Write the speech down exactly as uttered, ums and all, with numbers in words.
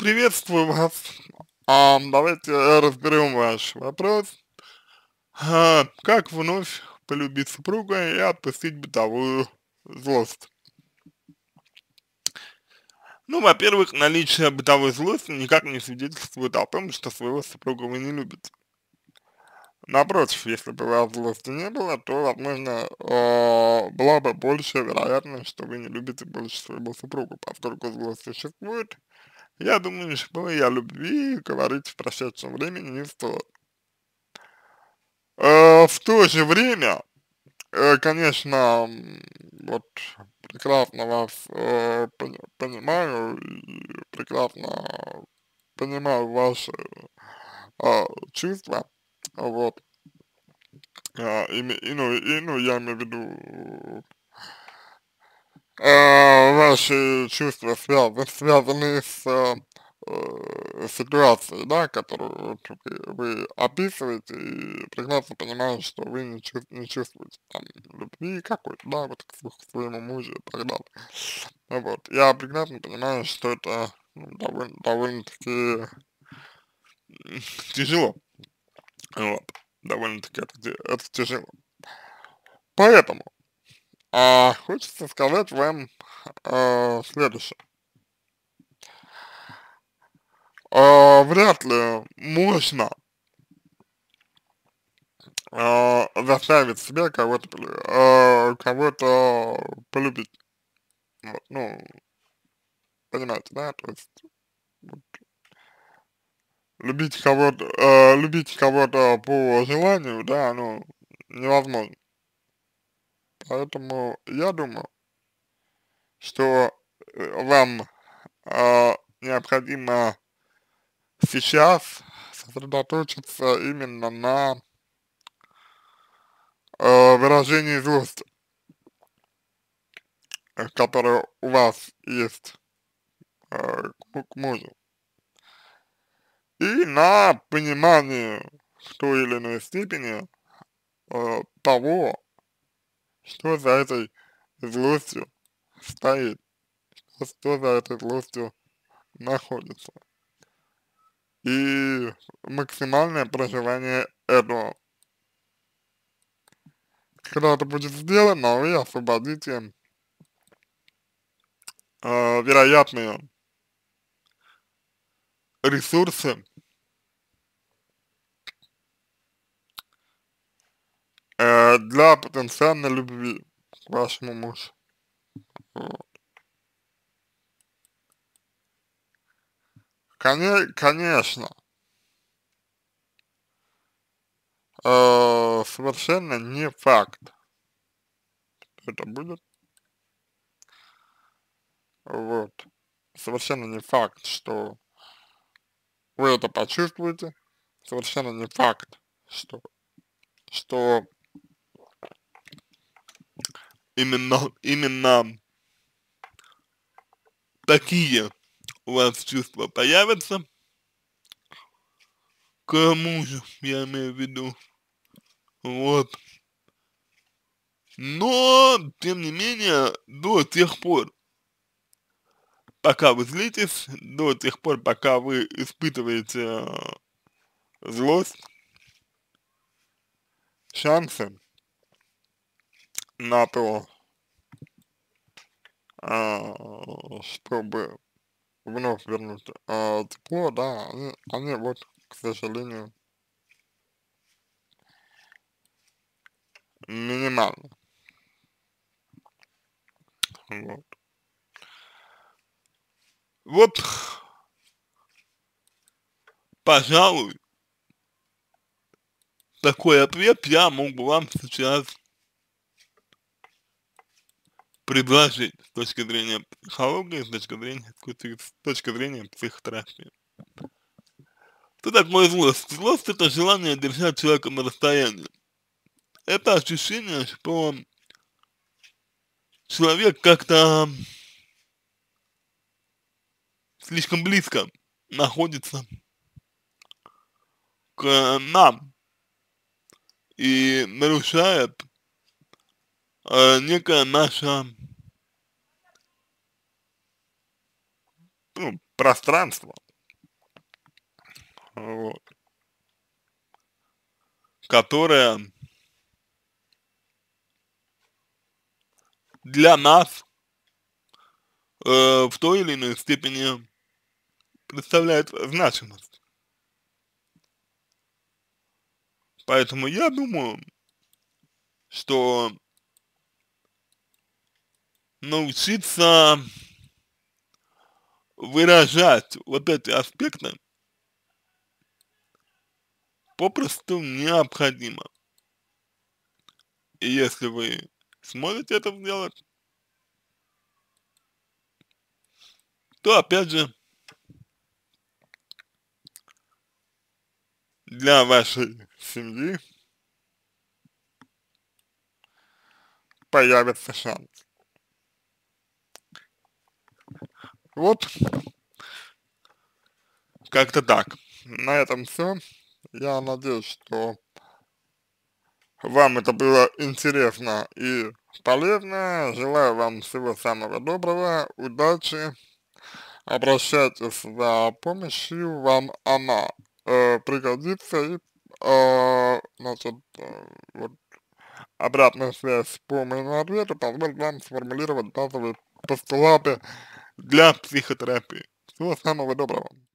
Приветствую вас. А, давайте разберем ваш вопрос. А, как вновь полюбить супруга и отпустить бытовую злость? Ну, во-первых, наличие бытовой злости никак не свидетельствует о том, что своего супруга вы не любите. Напротив, если бы у вас злости не было, то, возможно, а, была бы большая вероятность, что вы не любите больше своего супруга, поскольку злость существует. Я думаю, что и о любви говорить в прошедшем времени не стоит. Э, в то же время, э, конечно, м, вот прекрасно вас э, пони- понимаю и прекрасно понимаю ваши а, чувства, вот, а, и, ме- и, ну, и, ну, я имею в виду э, ваши чувства связаны, связаны с э, э, ситуацией, да, которую вот вы, вы описываете, и прекрасно понимаю, что вы не, чувс- не чувствуете там любви какой-то, да, вот к, сво- к своему мужу и так далее. Ну вот, я прекрасно понимаю, что это ну, довольно, довольно-таки м, тяжело, вот, довольно-таки это, ти- это тяжело. Поэтому а, хочется сказать вам э, следующее. А, вряд ли можно а, заставить себя кого-то полю- а, кого-то полюбить. Вот, ну, понимаете, да? То есть вот, любить кого-то, а, любить кого-то по желанию, да, ну, невозможно. Поэтому я думаю, что э, вам а, необходимо сейчас сосредоточиться именно на а, выражении злости, э, которое у вас есть э, к к мужу. И на понимании в той или иной степени э, того, что за этой злостью стоит, что за этой злостью находится. И максимальное проживание этого. Когда это будет сделано, вы освободите э, вероятные ресурсы э, для потенциальной любви к вашему мужу. Вот. Коне конечно, э, совершенно не факт, это будет, вот, совершенно не факт, что вы это почувствуете, совершенно не факт, что, что именно, именно такие у вас чувства появятся к мужу, я имею в виду, вот, но, тем не менее, до тех пор, пока вы злитесь, до тех пор, пока вы испытываете э, злость, шансы на то, а, чтобы вновь вернуть а, тепло, да, они, они вот, к сожалению, минимальны. Вот. Вот, пожалуй, такой ответ я мог бы вам сейчас предложить с точки зрения психологии, с точки зрения, с точки зрения психотерапии. Что такое злость? Злость — это желание держать человека на расстоянии. Это ощущение, что человек как-то слишком близко находится к нам и нарушает э, некое наше ну, пространство, которая для нас э, в той или иной степени представляет значимость. Поэтому я думаю, что научиться выражать вот эти аспекты попросту необходимо. И если вы сможете это сделать, то опять же для вашей семьи появится шанс. Вот, как-то так. На этом все. Я надеюсь, что вам это было интересно и полезно. Желаю вам всего самого доброго, удачи. Обращайтесь за помощью, вам она э, пригодится. И, э, значит, э, вот обратная связь по моему ответу позволит вам сформулировать базовые постулаты для психотерапии. Всего самого доброго.